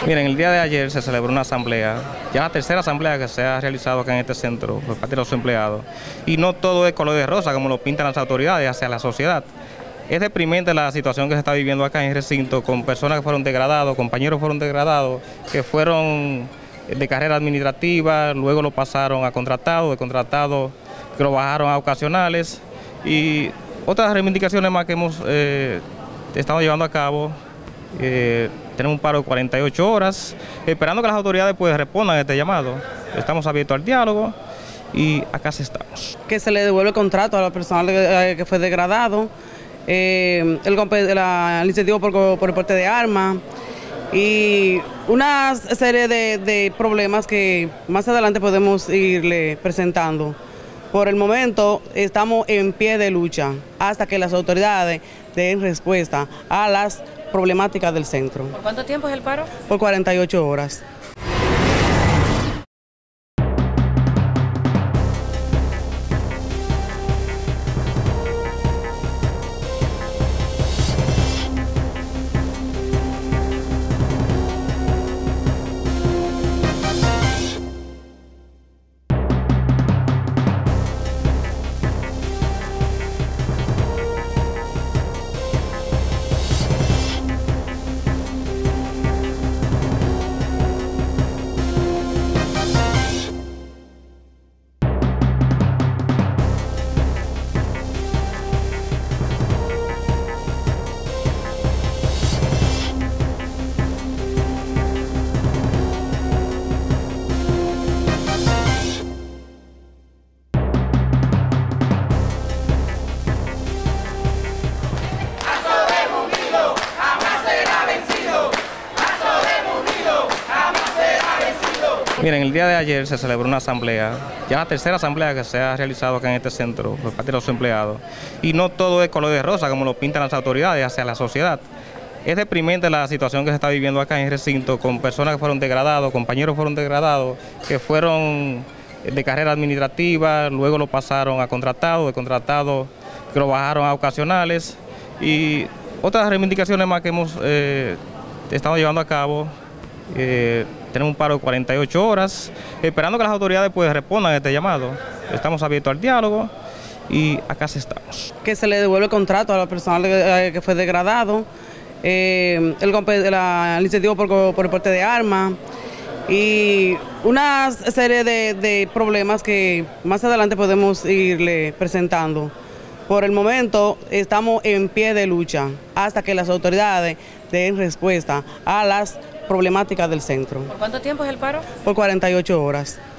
Miren, el día de ayer se celebró una asamblea, ya la tercera asamblea que se ha realizado acá en este centro por parte de los empleados. Y no todo es color de rosa como lo pintan las autoridades hacia la sociedad. Es deprimente la situación que se está viviendo acá en el recinto con personas que fueron degradados, compañeros que fueron degradados, que fueron de carrera administrativa, luego lo pasaron a contratados, de contratados que lo bajaron a ocasionales. Y otras reivindicaciones más que hemos estado llevando a cabo. Tenemos un paro de 48 horas, esperando que las autoridades pues respondan a este llamado. Estamos abiertos al diálogo y acá estamos. Que se le devuelve el contrato a la persona que fue degradado, el incentivo por el porte de armas y una serie de problemas que más adelante podemos irle presentando. Por el momento estamos en pie de lucha hasta que las autoridades den respuesta a las problemáticas del centro. ¿Por cuánto tiempo es el paro? Por 48 horas. Miren, el día de ayer se celebró una asamblea, ya la tercera asamblea que se ha realizado acá en este centro por parte de los empleados. Y no todo es color de rosa como lo pintan las autoridades hacia la sociedad. Es deprimente la situación que se está viviendo acá en el recinto con personas que fueron degradados, compañeros que fueron degradados, que fueron de carrera administrativa, luego lo pasaron a contratados, de contratados que lo bajaron a ocasionales. Y otras reivindicaciones más que hemos estado llevando a cabo. Tenemos un paro de 48 horas, esperando que las autoridades pues respondan a este llamado. Estamos abiertos al diálogo y acá estamos. Que se le devuelve el contrato a la persona que fue degradado, el incentivo por el porte de armas y una serie de problemas que más adelante podemos irle presentando. Por el momento estamos en pie de lucha hasta que las autoridades den respuesta a las problemáticas del centro. ¿Por cuánto tiempo es el paro? Por 48 horas.